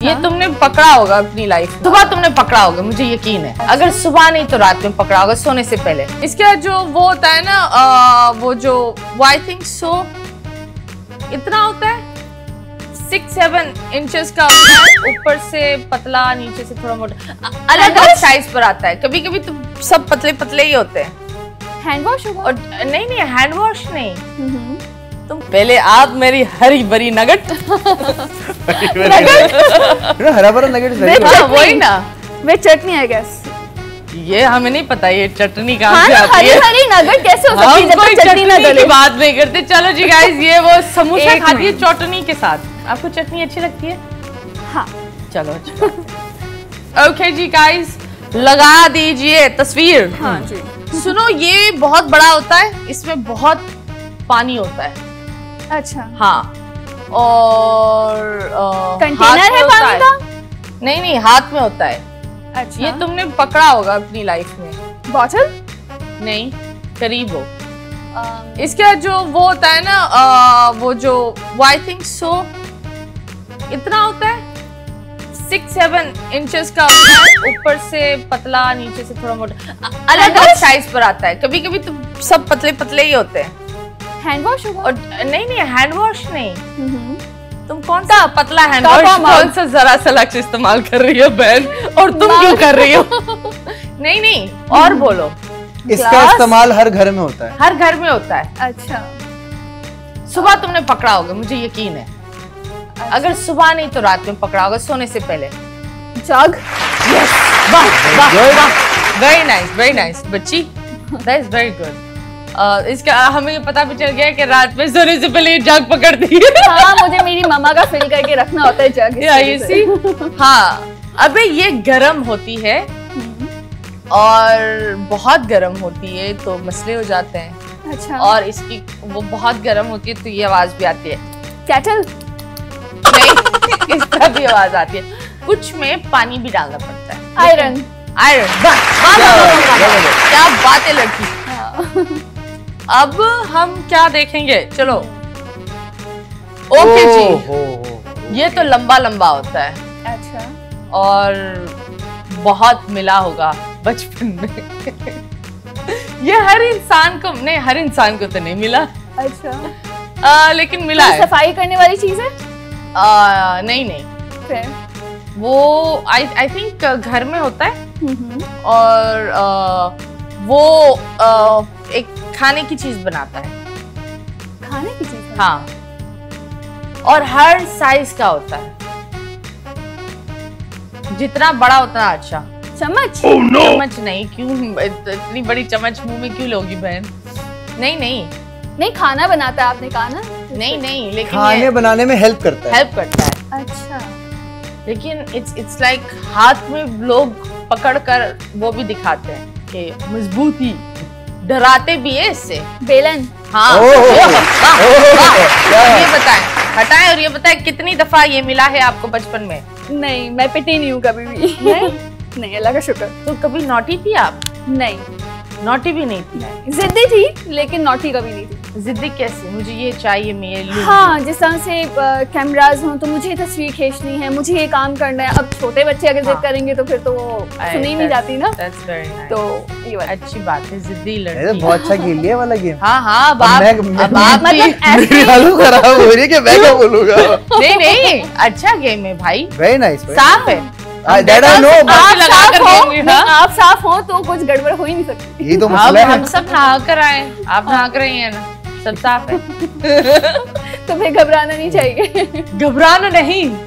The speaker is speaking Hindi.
ये तुमने पकड़ा होगा अपनी लाइफ में, सुबह तुमने पकड़ा होगा, मुझे यकीन है। अगर सुबह नहीं तो रात में पकड़ा होगा सोने से पहले। इसका जो वो होता है ना, वो जो आई थिंक सो इतना होता है 6-7 इंचेस का होता है, ऊपर से पतला नीचे से थोड़ा मोटा, अलग अलग साइज पर आता है। कभी कभी तो सब पतले पतले ही होते हैं। हैंड वॉश होगा? और नहीं हैंड वॉश नहीं। तुम पहले आप मेरी हरी भरी नगट हरा भरा नगट वही ना, वे चटनी आई गेस। ये हमें नहीं पता ये चटनी कहाँ हाँ से आती है। हरी नगट कैसे हो सकती है जब तक चटनी ना डले? की बात नहीं करते। चलो जी गाइस, ये वो समोसा खाती है चटनी के साथ। आपको चटनी अच्छी लगती है? हाँ चलो अच्छा। ओके जी गाइस, लगा दीजिए तस्वीर। हाँ जी। सुनो, ये बहुत बड़ा होता है, इसमें बहुत पानी होता है। अच्छा हाँ, और कंटेनर है पानी का? नहीं हाथ में होता है। अच्छा, ये तुमने पकड़ा होगा अपनी लाइफ में। बॉटल? नहीं, करीब हो। इसका जो वो होता है ना, वो जो आई थिंक सो इतना होता है 6-7 इंचेस का होता है, ऊपर से पतला नीचे से थोड़ा मोटा, अलग अलग साइज पर आता है। कभी कभी तो सब पतले पतले ही होते हैं। हैंड वॉश होगा? और नहीं हैंड वॉश नहीं। तुम कौन सा पतला हैंड वॉश, कौन सा जरा सा लक्ष्य इस्तेमाल कर रही हो बहन, और तुम क्यों कर रही हो? नहीं और बोलो। इसका इस्तेमाल हर घर में होता है। हर घर में होता है। अच्छा, सुबह तुमने पकड़ा होगा, मुझे यकीन है। अच्छा। अगर सुबह नहीं तो रात में पकड़ा होगा सोने से पहले। जग? वेरी नाइस बच्ची, दैट इज वेरी गुड। इसका हमें पता भी चल गया कि रात में सोने से पहले जग पकड़ती है। हाँ, मुझे मेरी मम्मा का फिल करके रखना होता है जग। हाँ, अबे ये गरम होती है और बहुत गरम होती है तो मसले हो जाते हैं। अच्छा। और इसकी वो बहुत गरम होती है तो ये आवाज भी आती है। केटल? नहीं, इस तरह भी आवाज आती है। कुछ में पानी भी डालना पड़ता है। आयरन? क्या बात है लड़की। अब हम क्या देखेंगे, चलो। ओके जी, ये तो लंबा लंबा होता है। अच्छा। और बहुत मिला होगा बचपन में। ये हर इंसान को नहीं, हर इंसान को तो नहीं मिला। अच्छा। लेकिन मिला है। सफाई करने वाली चीज है? नहीं फिर वो आई थिंक घर में होता है। और वो एक खाने की चीज बनाता है। खाने की चीज? हाँ, और हर साइज का होता है, जितना बड़ा उतना अच्छा। चम्मच? चम्मच नहीं, क्यों इतनी बड़ी चम्मच मुंह में क्यों लोगी बहन? नहीं खाना बनाता है आपने कहा ना? नहीं लेकिन खाने बनाने में हेल्प करता है। अच्छा, लेकिन इट्स लाइक हाथ में लोग पकड़ कर वो भी दिखाते हैं कि मजबूती, डराते भी है इससे। बेलन? हाँ। ये बताएं, हटाएं और ये बताएं कितनी दफा ये मिला है आपको बचपन में? नहीं, मैं पिटी नहीं हूँ कभी भी। नहीं, अल्लाह का शुक्र। तो कभी नॉटी थी आप? नहीं, नॉटी भी नहीं थी। जिद्दी थी लेकिन नॉटी कभी नहीं थी। जिद्दी कैसे? मुझे ये चाहिए, मैं ये लूंगी। हाँ, जिस तरह से कैमराज हों तो मुझे तस्वीर खींचनी है, मुझे ये काम करना है। अब छोटे बच्चे अगर जिद करेंगे तो फिर तो वो सुनी नहीं जाती ना। तो ये अच्छी बात है, जिद्दी लड़की। बहुत अच्छा खेल लिया वाला गेम। हाँ, अब आप मेरी हालत खराब हो रही है कि मैं क्या बोलूंगा। नहीं, अच्छा गेम है भाई, वेरी नाइस, साफ है। आप साफ हो तो कुछ गड़बड़ हो ही नहीं सकती। ये तो मसला है। हम सब नहा कर आए, आप नहा कर रही हैं ना, सब साफ है। तुम्हें घबराना नहीं चाहिए। घबराना नहीं,